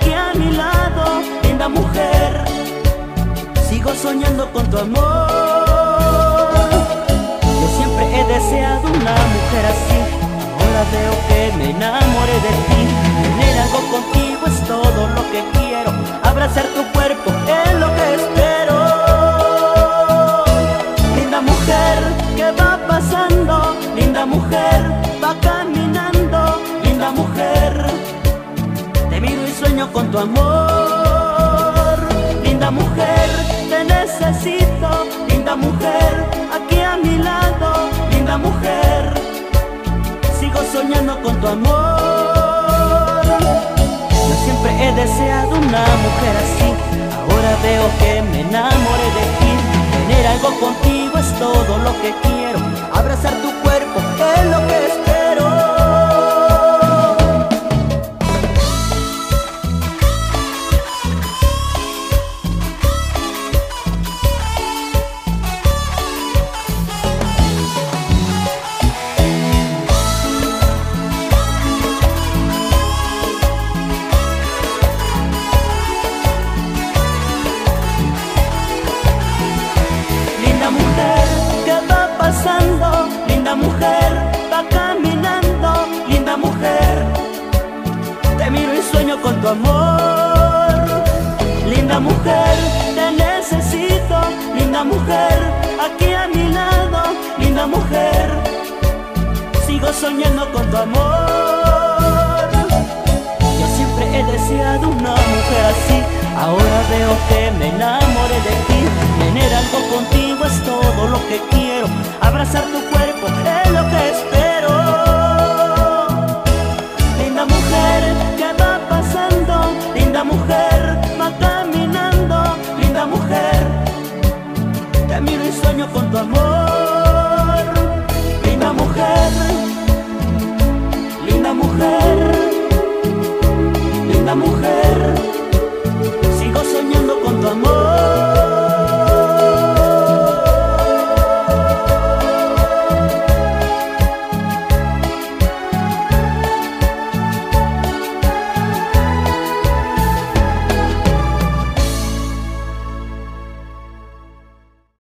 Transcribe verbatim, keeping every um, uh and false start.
aquí a mi lado, linda mujer. Sigo soñando con tu amor. Yo siempre he deseado una mujer así. Ahora veo que me enamoré de ti. Tener algo contigo es todo lo que quiero. Abrazar tu cuerpo es lo que espero. Linda mujer, ¿qué va pasando? Linda mujer, va caminando. Linda mujer, te miro y sueño con tu amor. Linda mujer, te necesito. Linda mujer, aquí a mi lado. Linda mujer, sigo soñando con tu amor. Yo siempre he deseado una mujer así. Ahora veo que me enamoré de ti. Tener algo contigo es todo lo que quiero. Abrazar tu cuerpo es lo que espero. Linda mujer, ¿qué va pasando? Linda mujer, va caminando. Linda mujer, te miro y sueño con tu amor. Linda mujer, te necesito. Linda mujer, aquí a mi lado. Linda mujer, sigo soñando con tu amor. Yo siempre he deseado una mujer así. Ahora veo que me enamoré de ti. Tener algo contigo es todo lo que quiero. Abrazar tu cuerpo es lo que espero. Linda mujer, ¿qué va pasando? Linda mujer, va caminando. Linda mujer, te miro y sueño con tu amor. Linda mujer, linda mujer, linda mujer, sigo soñando con tu amor.